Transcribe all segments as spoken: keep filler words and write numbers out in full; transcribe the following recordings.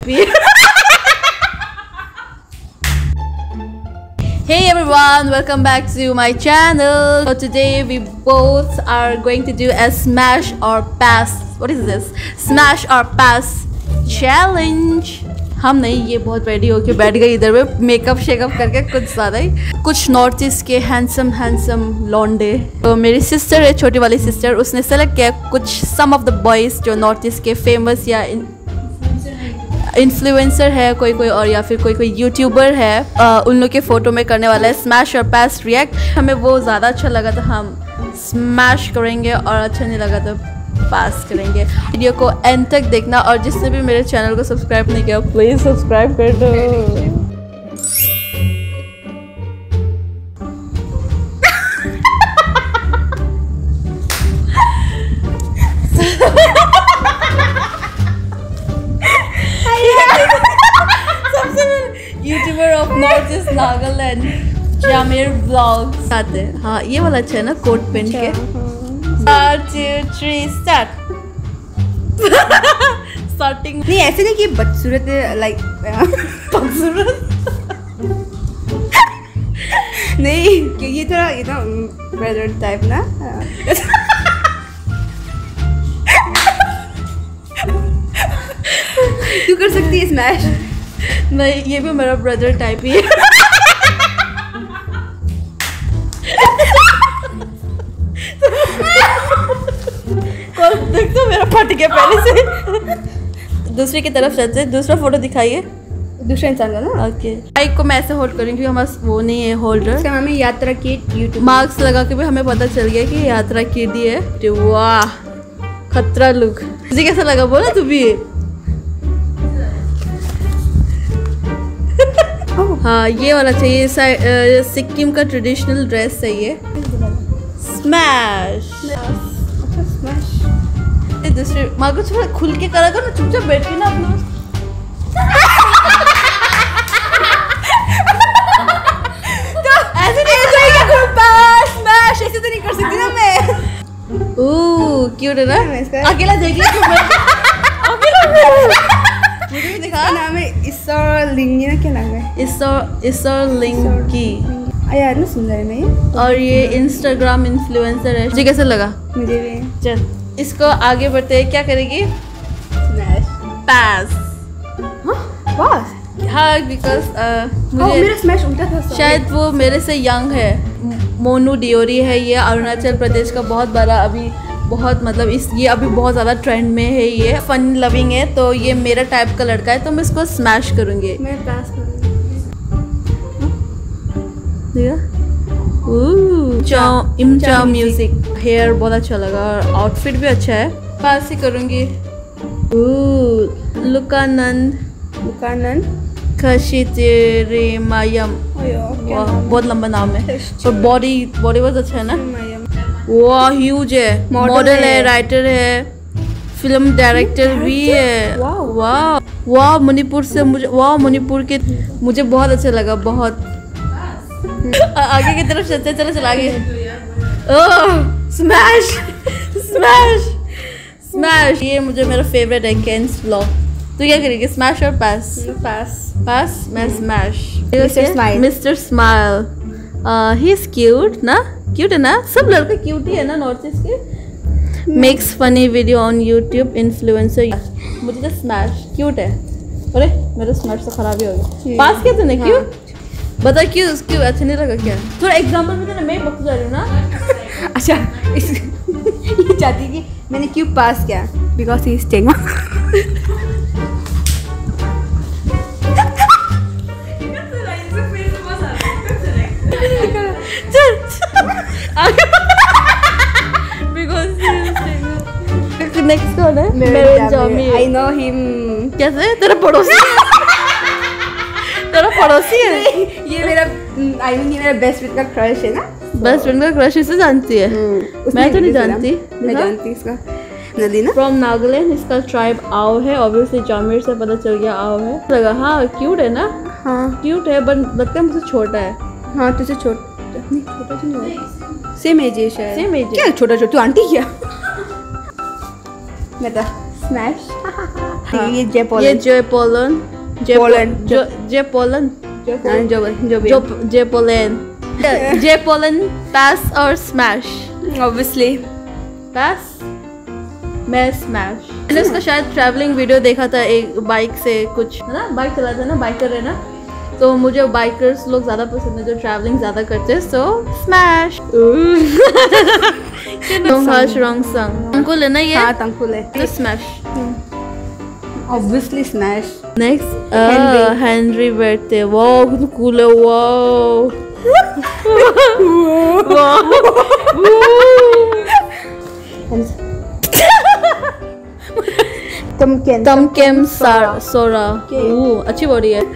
Hey everyone, welcome back to my channel. So today we both are going to do a smash or pass. What is this? Smash or pass challenge. हम नहीं, ये बहुत ready होके बैठ गई इधर में मेकअप शेकअप करके कुछ ज़्यादा ही। कुछ नॉर्थ ईस्ट के हैंडसम हैंडसम लॉन्डे। तो मेरी सिस्टर है, छोटी वाली सिस्टर, उसने सेलेक्ट किया कुछ सम ऑफ द बॉयज़ जो नॉर्थ ईस्ट के फेमस या इन्फ्लुएंसर है कोई कोई और या फिर कोई कोई यूट्यूबर है, आ, उन लोग के फ़ोटो में करने वाला है स्मैश और पास रिएक्ट। हमें वो ज़्यादा अच्छा लगा तो हम स्मैश करेंगे और अच्छा नहीं लगा तो पास करेंगे। वीडियो को एंड तक देखना और जिसने भी मेरे चैनल को सब्सक्राइब नहीं किया प्लीज़ सब्सक्राइब कर दो। YouTuber of north east Nagaland Jamir vlogs आते हैं। हाँ ये वाला अच्छा है ना, कोट पेंट के। One two three start. Starting नहीं ऐसे नहीं कि बदसूरत लाइक बदसूरत नहीं, कि ये थोड़ा ये ना ब्रदर टाइप ना। तू कर सकती है स्मैश। नहीं ये भी मेरा ब्रदर टाइप ही है। देख तो मेरा फट गया पहले से। दूसरे की तरफ चलते, दूसरा फोटो दिखाइए। दूसरा इंसान का ना। ओके बाइक को मैं ऐसे होल्ड करूँगी, हमारा वो नहीं है होल्डर। हमें यात्रा किट यूट्यूब मार्क्स लगा के भी हमें पता चल गया कि यात्रा किट ही है। वाह खतरा लुक। तुझे कैसा लगा बोला तू भी? हाँ ये वाला चाहिए, सिक्किम का ट्रेडिशनल ड्रेस चाहिए। स्मैश। दूसरे माँ को थोड़ा खुल के करा करो ना, चुपचाप बैठ के ना अपना। तो ऐसे नहीं स्मैश ऐसे तो नहीं कर सकती ना मैं। ओह क्यूट है ना, अकेला देख ले मुझे भी दिखा। नाम है इसर लिंगी ना, क्या नाम है? इसर इसर लिंगी यार ना सुंदर है मैं। और ये इंस्टाग्राम इन्फ्लुएंसर है। तुझे कैसा लगा? मुझे भी। चल इसको आगे बढ़ते हैं। क्या करेगी? स्मैश पास। पास हाँ बिकॉज मुझे मेरा स्मैश उल्टा था। शायद वो मेरे से यंग है। मोनू डियोरी है, ये अरुणाचल प्रदेश का बहुत बड़ा अभी बहुत मतलब इस ये अभी बहुत ज़्यादा ट्रेंड में है। ये फन लविंग है तो ये मेरा टाइप का लड़का है तो मैं इसको स्मैश करूँगी। मैं पास करूँगी। इमचा म्यूजिक। हेयर बहुत अच्छा लगा और आउटफिट भी अच्छा है। पास ही करूँगी। लुकानंद लुकानंद खशितेरेमायम। बहुत लंबा नाम है और बॉडी बॉडी बहुत अच्छा है ना। वाह ह्यूज है, मॉडल है, राइटर है, फिल्म डायरेक्टर भी है। वाह वाह मणिपुर से मुझे वाह मणिपुर के मुझे बहुत अच्छा लगा बहुत। आगे की तरफ चलते चलो चला आगे। Oh smash smash smash. ये मुझे मेरा फेवरेट है केन्स व्लॉग। तो क्या करेगी स्मैश और पास? पास पास मैं smash. Mister smile. Mister smile he is cute ना, क्यूट है ना, सब लड़के क्यूट ही है ना नॉर्थ ईस्ट के। Makes funny video on YouTube influencer. मुझे तो स्मैश क्यूट है। अरे मेरा स्मैश तो खराब ही हो गया। पास किया तूने? क्यों बता क्यों? क्यों अच्छा नहीं लगा क्या? थोड़ा एग्जांपल भी देना, मैं बता रही हूँ ना। अच्छा इस ये चाहती कि मैंने क्यों पास किया? Because he is Tenga. Next कौन है? मेरे जामी। I know him. कैसे? तेरा पड़ोसी तेरा पड़ोसी है? ये मेरा आई मीन ये मेरा बेस्ट फ्रेंड का क्रश है ना। बेस्ट फ्रेंड का क्रश इसे जानती है? मैं तो नहीं जानती। मैं जानती इसका नदीना। फ्रॉम नागालैंड। इसका ट्राइब आओ है। ऑब्वियसली जामिर से पता चल गया आओ है। लगा हाँ क्यूट है ना। हाँ क्यूट है बट लगता है मुझसे छोटा है। हाँ तुझसे छोटा छोटा तो नहीं है, सेम एज है शायद। सेम एज क्या छोटा छोटा? तू आंटी क्या? मैं तो स्मैश हाँ, ये जे ये Poland J Poland J Poland. जो जे पोलैंड हाँ, जो जो भी जो जे पोलैंड जे पोलैंड पास और स्मैश ऑब्वियसली पास मैं स्मैश। मैंने उसका शायद ट्रैवलिंग वीडियो देखा था एक बाइक से कुछ है ना, बाइक चलाता है ना, बाइकर है ना, तो मुझे बाइकर्स लोग ज़्यादा पसंद है जो ट्रैवलिंग ज़्यादा करते हैं, सो स्मैश। रॉन्ग सॉन्ग अंकुल है ना ये, हाँ तंकुल है तो smash. Obviously smash. Next Henry. Henry बैठते, वाओ कितना कूल है, वाओ तम के तम केम सोरा, ओह अच्छी बॉडी है।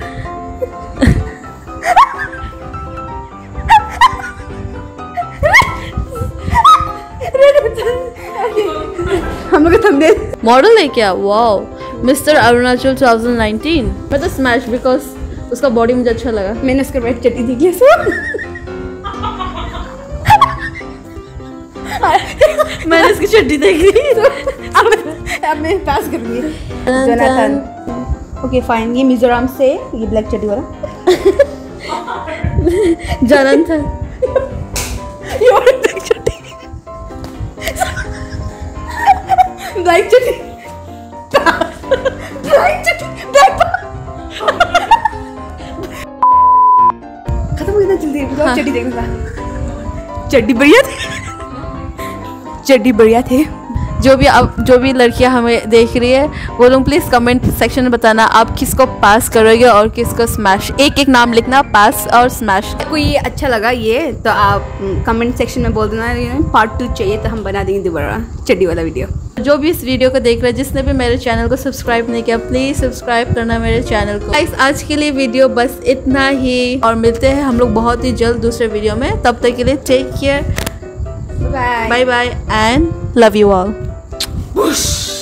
हम लोग का थंबनेल मॉडल है क्या, wow mister Arunachal twenty nineteen. मैं तो स्मैश बिकॉज उसका बॉडी मुझे अच्छा लगा। मैंने उसके बैठ चट्टी देखी है सो मैंने इसकी चड्डी देखी। अब अब मैं पास करूंगी। जोनाथन ओके फाइन, ये मिजोरम से, ये ब्लैक चड्डी वाला जोनाथन ये वाला ब्लैक चड्डी ब्लैक चड्डी ब्लैक चड्डी ब्लैक खत्म हो गया जल्दी। हाँ। चड्डी देखना था, चड्डी बढ़िया थी, चड्डी बढ़िया थे। जो भी अब जो भी लड़कियां हमें देख रही है वो लोग प्लीज़ कमेंट सेक्शन में बताना आप किसको पास करोगे और किसको स्मैश, एक एक नाम लिखना, पास और स्मैश। आपको ये अच्छा लगा ये तो आप कमेंट सेक्शन में बोल देना, पार्ट टू चाहिए तो हम बना देंगे दोबारा चड्डी वाला वीडियो। जो भी इस वीडियो को देख रहे हैं, जिसने भी मेरे चैनल को सब्सक्राइब नहीं किया प्लीज़ सब्सक्राइब करना मेरे चैनल को। गाइस आज के लिए वीडियो बस इतना ही, और मिलते हैं हम लोग बहुत ही जल्द दूसरे वीडियो में। तब तक के लिए take care, bye bye bye and love you all.